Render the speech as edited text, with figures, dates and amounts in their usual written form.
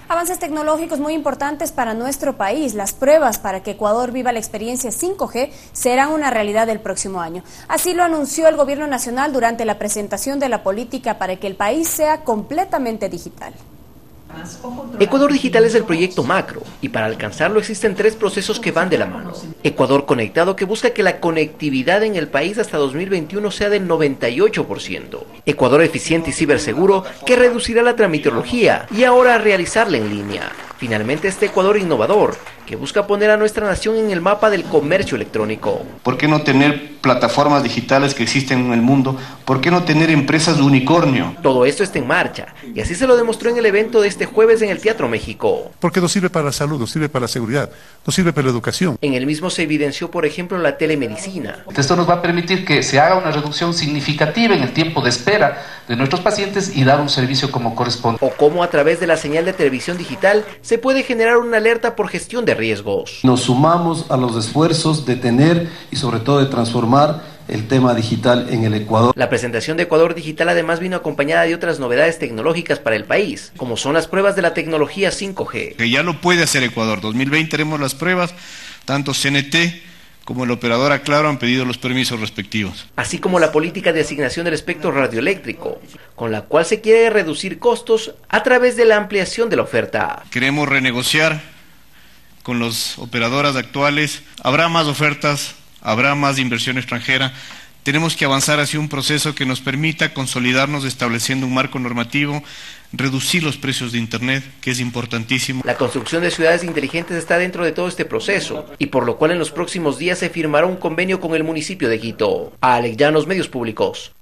Avances tecnológicos muy importantes para nuestro país. Las pruebas para que Ecuador viva la experiencia 5G serán una realidad el próximo año. Así lo anunció el Gobierno Nacional durante la presentación de la política para que el país sea completamente digital. Ecuador Digital es el proyecto macro y para alcanzarlo existen 3 procesos que van de la mano. Ecuador Conectado, que busca que la conectividad en el país hasta 2021 sea del 98%. Ecuador Eficiente y Ciberseguro, que reducirá la tramitología y ahora realizarla en línea. Finalmente este Ecuador Innovador, que busca poner a nuestra nación en el mapa del comercio electrónico. ¿Por qué no tener plataformas digitales que existen en el mundo? ¿Por qué no tener empresas de unicornio? Todo esto está en marcha y así se lo demostró en el evento de este jueves en el Teatro México. Porque nos sirve para la salud, nos sirve para la seguridad, nos sirve para la educación. En el mismo se evidenció, por ejemplo, la telemedicina. Esto nos va a permitir que se haga una reducción significativa en el tiempo de espera de nuestros pacientes y dar un servicio como corresponde. O cómo a través de la señal de televisión digital se puede generar una alerta por gestión de riesgos. Nos sumamos a los esfuerzos de tener y sobre todo de transformar el tema digital en el Ecuador. La presentación de Ecuador Digital además vino acompañada de otras novedades tecnológicas para el país, como son las pruebas de la tecnología 5G. Que ya lo puede hacer Ecuador. 2020 haremos las pruebas, tanto CNT como el operador Aclaro han pedido los permisos respectivos. Así como la política de asignación del espectro radioeléctrico, con la cual se quiere reducir costos a través de la ampliación de la oferta. Queremos renegociar con las operadoras actuales, habrá más ofertas, habrá más inversión extranjera. Tenemos que avanzar hacia un proceso que nos permita consolidarnos estableciendo un marco normativo, reducir los precios de Internet, que es importantísimo. La construcción de ciudades inteligentes está dentro de todo este proceso y por lo cual en los próximos días se firmará un convenio con el municipio de Quito. Alex Llanos, Medios Públicos.